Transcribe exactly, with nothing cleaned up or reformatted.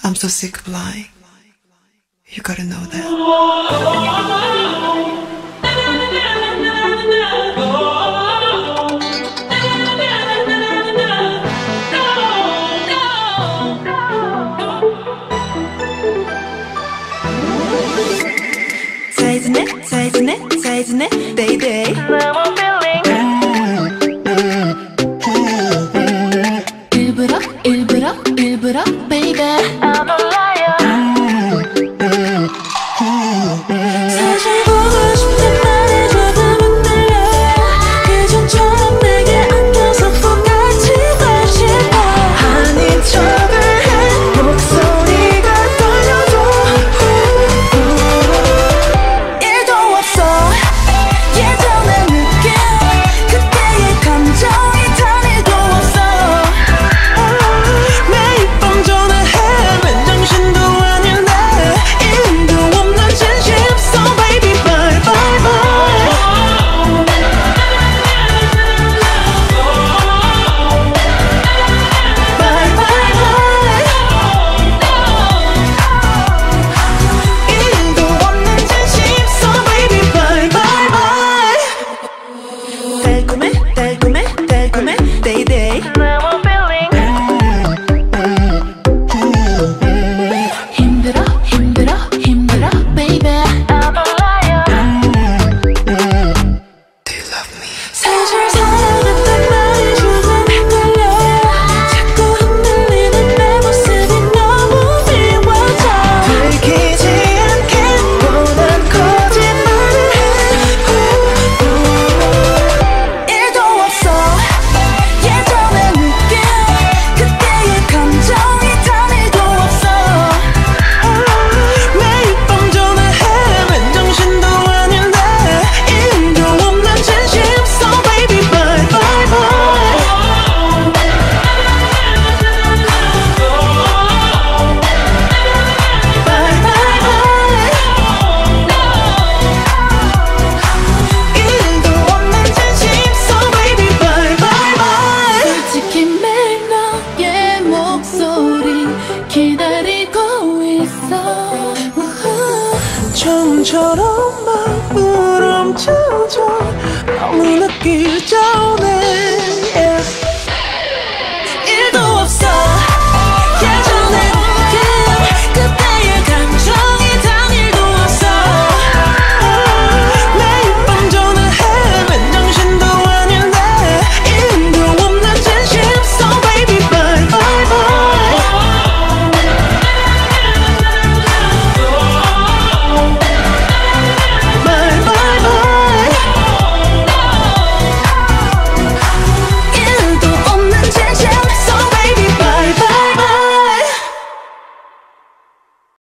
I'm so sick of lying. You gotta know that. Says it, says it, says it, baby. 일부러, 일부러, 일부러, baby. I'm a liar. 사실 보고 싶은 말해줘도 못 들려. 예전처럼 내게 안겨서 꼭 같이 싶어. 아닌 척을 해 목소리가 떨려도 일도 없어. 예전의 느낌 그때의 감정이 단 일도 없어. 매일 밤 전화해 맨정신도 아닌데 일도 없는 진심. So baby bye bye bye. Bye bye bye. 일도 없는 진심. So baby bye bye bye. 달콤해 달콤해 달콤해 day day. 힘들어 힘들어 힘들어 baby. I'm a liar. Do you love me? 사실 사랑했단 말이 조금 헷갈려. 자꾸 흔들리는 내 모습이 너무 미워져. 들키지 않게 뻔한 거짓말을 해. 일도 없어. 예전의 느낌 그때의 감정이 단 일도 없어. 매일 밤 전화해 맨정신도 아닌데 일도 없는 진심. So baby bye bye bye. Bye bye bye. 일도 없는 진심. So baby bye bye bye. 솔직히 매일 너의 목소리 기다리고 있어. 처음처럼 막 부름쳐줘. 너무 늦기 전에